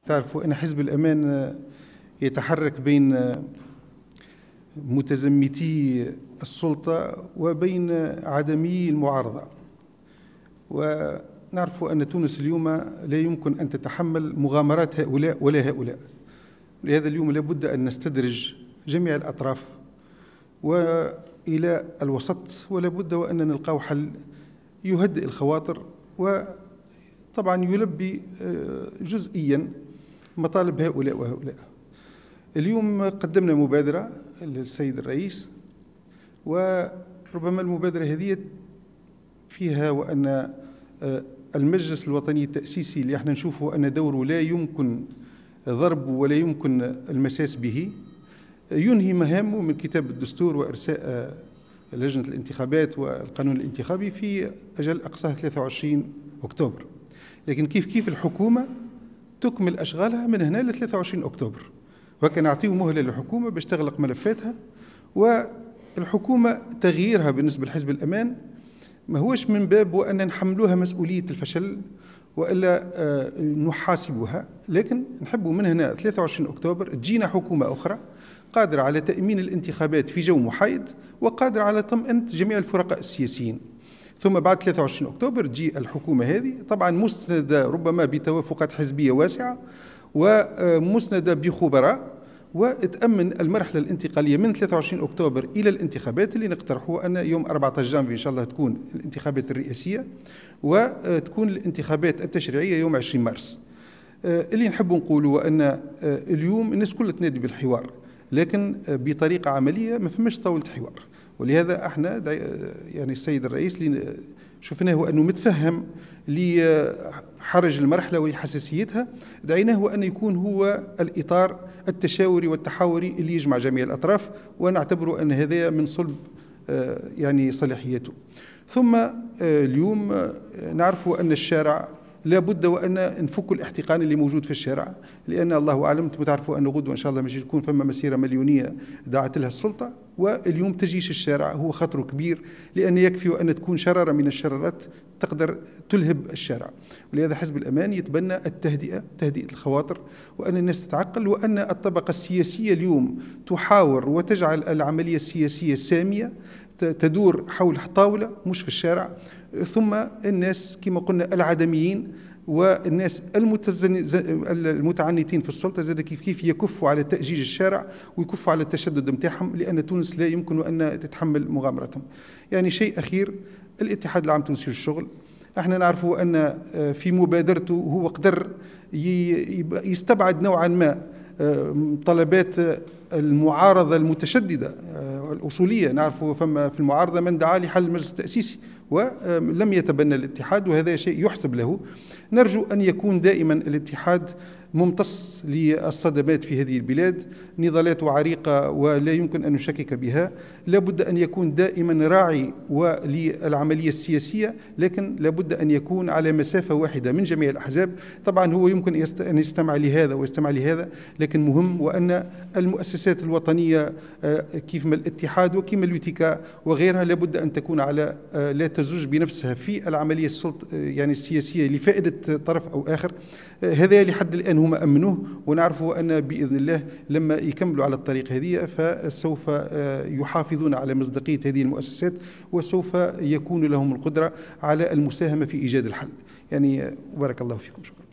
تعرفوا أن حزب الأمان يتحرك بين متزمتي السلطة وبين عدمي المعارضة، ونعرف أن تونس اليوم لا يمكن أن تتحمل مغامرات هؤلاء ولا هؤلاء. لهذا اليوم لابد أن نستدرج جميع الأطراف وإلى الوسط، ولا بد وأن نلقاو حل يهدئ الخواطر وطبعا يلبي جزئيا مطالب هؤلاء وهؤلاء. اليوم قدمنا مبادرة للسيد الرئيس، وربما المبادرة هذه فيها وأن المجلس الوطني التأسيسي اللي احنا نشوفه أن دوره لا يمكن ضربه ولا يمكن المساس به، ينهي مهامه من كتاب الدستور وإرساء لجنة الانتخابات والقانون الانتخابي في أجل أقصاه 23 أكتوبر. لكن كيف الحكومة تكمل أشغالها من هنا ل 23 أكتوبر، وكان نعطيه مهلة للحكومة باش تغلق ملفاتها. والحكومة تغييرها بالنسبة لحزب الأمان ما هوش من باب وأن نحملوها مسؤولية الفشل وإلا نحاسبها، لكن نحبوا من هنا 23 أكتوبر تجينا حكومة أخرى قادرة على تأمين الانتخابات في جو محايد، وقادرة على طمأنة جميع الفرقاء السياسيين. ثم بعد 23 أكتوبر تجي الحكومة هذه طبعا مسندة ربما بتوافقات حزبية واسعة ومسندة بخبراء، وتأمن المرحلة الانتقالية من 23 أكتوبر إلى الانتخابات اللي نقترحوا أن يوم 14 جانفي إن شاء الله تكون الانتخابات الرئاسية، وتكون الانتخابات التشريعية يوم 20 مارس. اللي نحب نقوله أن اليوم الناس كلها تنادي بالحوار، لكن بطريقة عملية ما فماش طاولة حوار. ولهذا احنا يعني السيد الرئيس اللي شفناه أنه متفهم لحرج المرحلة ولحساسيتها، دعيناه أن يكون هو الإطار التشاوري والتحاوري اللي يجمع جميع الأطراف، ونعتبر أن هذا من صلب يعني صلاحيته. ثم اليوم نعرف أن الشارع لا بد وأن نفك الاحتقان اللي موجود في الشارع، لأن الله أعلم تعرفوا أن غدوة إن شاء الله مش تكون فما مسيرة مليونية دعت لها السلطة، واليوم تجيش الشارع هو خطر كبير، لأن يكفي أن تكون شرارة من الشرارات تقدر تلهب الشارع. ولهذا حزب الأمان يتبنى تهدئة الخواطر، وأن الناس تتعقل، وأن الطبقة السياسية اليوم تحاور وتجعل العملية السياسية سامية تدور حول طاولة مش في الشارع. ثم الناس كما قلنا العدميين والناس المتعنتين في السلطة زاد كيف يكفوا على تأجيج الشارع ويكفوا على التشدد متاعهم، لأن تونس لا يمكن أن تتحمل مغامرتهم. يعني شيء أخير، الاتحاد العام التونسي للشغل احنا نعرفوا أن في مبادرته هو قدر يستبعد نوعا ما طلبات المعارضة المتشددة الأصولية. نعرفوا فما في المعارضة من دعا لحل المجلس التأسيسي ولم يتبنى الاتحاد، وهذا شيء يحسب له. نرجو أن يكون دائما الاتحاد ممتص للصدمات في هذه البلاد، نضالاته عريقة ولا يمكن أن نشكك بها. لابد أن يكون دائما راعي للعملية السياسية، لكن لابد أن يكون على مسافة واحدة من جميع الأحزاب. طبعا هو يمكن أن يستمع لهذا ويستمع لهذا، لكن مهم وأن المؤسسات الوطنية كيف ما الاتحاد وكيما اليوتيكا وغيرها لابد أن تكون على لا تزوج بنفسها في العملية يعني السياسية لفائدة طرف أو آخر. هذا لحد الآن هم أمنوه، ونعرفوا أن بإذن الله لما يكملوا على الطريق هذه فسوف يحافظون على مصداقية هذه المؤسسات، وسوف يكون لهم القدرة على المساهمة في إيجاد الحل. يعني بارك الله فيكم. شكرا.